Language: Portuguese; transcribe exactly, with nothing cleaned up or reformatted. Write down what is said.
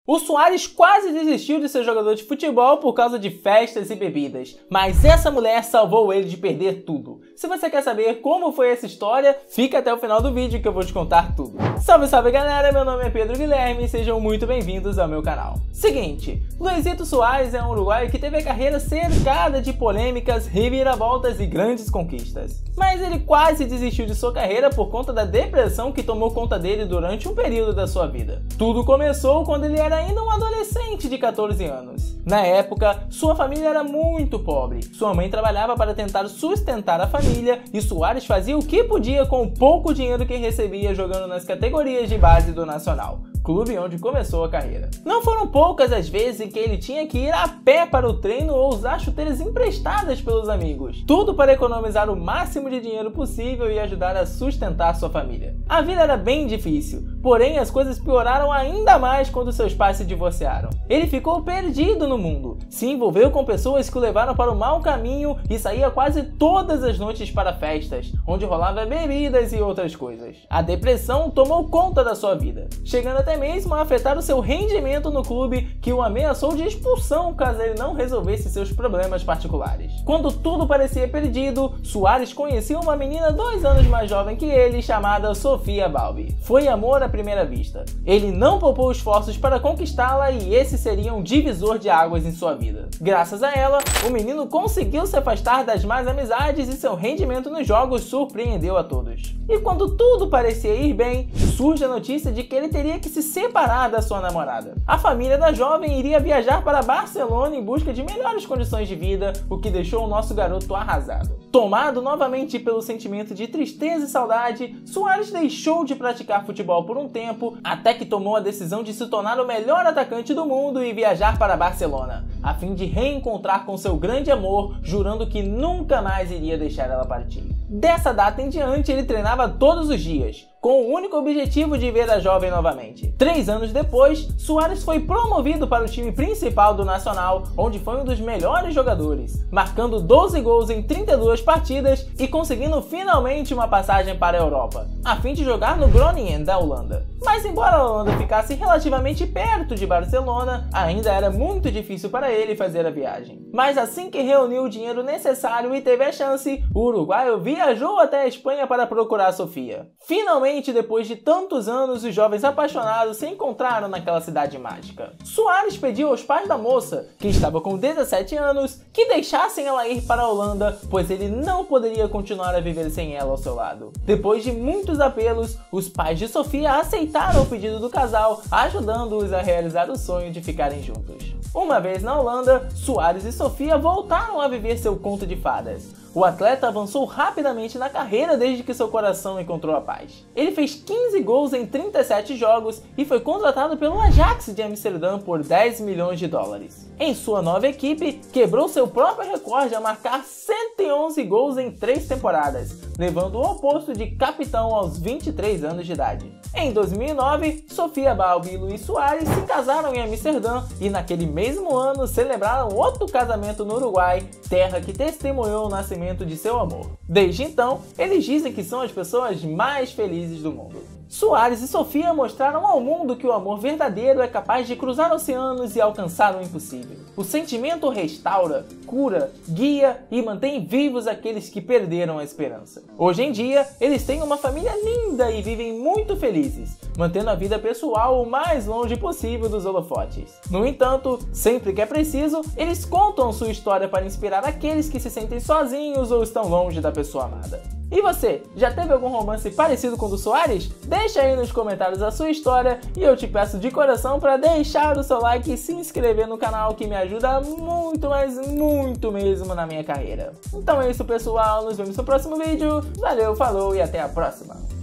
O Suárez quase desistiu de ser jogador de futebol por causa de festas e bebidas, mas essa mulher salvou ele de perder tudo. Se você quer saber como foi essa história, fica até o final do vídeo que eu vou te contar tudo. Salve, salve galera, meu nome é Pedro Guilherme e sejam muito bem-vindos ao meu canal. Seguinte, Luizito Suárez é um uruguaio que teve a carreira cercada de polêmicas, reviravoltas e grandes conquistas. Mas ele quase desistiu de sua carreira por conta da depressão que tomou conta dele durante um período da sua vida. Tudo começou quando ele era ainda um adolescente de quatorze anos. Na época, sua família era muito pobre. Sua mãe trabalhava para tentar sustentar a família e Suárez fazia o que podia com o pouco dinheiro que recebia jogando nas categorias de base do Nacional, clube onde começou a carreira. Não foram poucas as vezes em que ele tinha que ir a pé para o treino ou usar chuteiras emprestadas pelos amigos. Tudo para economizar o máximo de dinheiro possível e ajudar a sustentar sua família. A vida era bem difícil, porém as coisas pioraram ainda mais quando seus pais se divorciaram. Ele ficou perdido no mundo, se envolveu com pessoas que o levaram para o mau caminho e saía quase todas as noites para festas, onde rolava bebidas e outras coisas. A depressão tomou conta da sua vida, chegando até mesmo a afetar o seu rendimento no clube, que o ameaçou de expulsão caso ele não resolvesse seus problemas particulares. Quando tudo parecia perdido, Suárez conheceu uma menina dois anos mais jovem que ele, chamada Sofia Balbi. Foi amor à primeira vista. Ele não poupou esforços para conquistá-la e esse seria um divisor de águas em sua vida. Graças a ela, o menino conseguiu se afastar das más amizades e seu rendimento nos jogos surpreendeu a todos. E quando tudo parecia ir bem, surge a notícia de que ele teria que se separar da sua namorada. A família da jovem iria viajar para Barcelona em busca de melhores condições de vida, o que deixou o nosso garoto arrasado. Tomado novamente pelo sentimento de tristeza e saudade, Suárez deixou de praticar futebol por um tempo, até que tomou a decisão de se tornar o melhor atacante do mundo e viajar para Barcelona, a fim de reencontrar com seu grande amor, jurando que nunca mais iria deixar ela partir. Dessa data em diante, ele treinava todos os dias, com o único objetivo de ver a jovem novamente. Três anos depois, Suárez foi promovido para o time principal do Nacional, onde foi um dos melhores jogadores, marcando doze gols em trinta e duas partidas e conseguindo finalmente uma passagem para a Europa, a fim de jogar no Groningen da Holanda. Mas embora a Holanda ficasse relativamente perto de Barcelona, ainda era muito difícil para ele fazer a viagem. Mas assim que reuniu o dinheiro necessário e teve a chance, o uruguaio viajou até a Espanha para procurar Sofia. Finalmente, depois de tantos anos, os jovens apaixonados se encontraram naquela cidade mágica. Suárez pediu aos pais da moça, que estava com dezessete anos, que deixassem ela ir para a Holanda, pois ele não poderia continuar a viver sem ela ao seu lado. Depois de muitos apelos, os pais de Sofia aceitaram o pedido do casal, ajudando-os a realizar o sonho de ficarem juntos. Uma vez na Holanda, Suárez e Sofia voltaram a viver seu conto de fadas. O atleta avançou rapidamente na carreira desde que seu coração encontrou a paz. Ele fez quinze gols em trinta e sete jogos e foi contratado pelo Ajax de Amsterdã por dez milhões de dólares. Em sua nova equipe, quebrou seu próprio recorde a marcar cento e onze gols em três temporadas, levando-o ao posto de capitão aos vinte e três anos de idade. Em dois mil e nove, Sofia Balbi e Luiz Suárez se casaram em Amsterdã e naquele mesmo ano celebraram outro casamento no Uruguai, terra que testemunhou o nascimento de seu amor. Desde então, eles dizem que são as pessoas mais felizes do mundo. Suárez e Sofia mostraram ao mundo que o amor verdadeiro é capaz de cruzar oceanos e alcançar o impossível. O sentimento restaura, cura, guia e mantém vivos aqueles que perderam a esperança. Hoje em dia, eles têm uma família linda e vivem muito felizes, mantendo a vida pessoal o mais longe possível dos holofotes. No entanto, sempre que é preciso, eles contam sua história para inspirar aqueles que se sentem sozinhos ou estão longe da pessoa amada. E você, já teve algum romance parecido com o do Suárez? Deixa aí nos comentários a sua história e eu te peço de coração para deixar o seu like e se inscrever no canal, que me ajuda muito, mas muito mesmo na minha carreira. Então é isso pessoal, nos vemos no próximo vídeo, valeu, falou e até a próxima!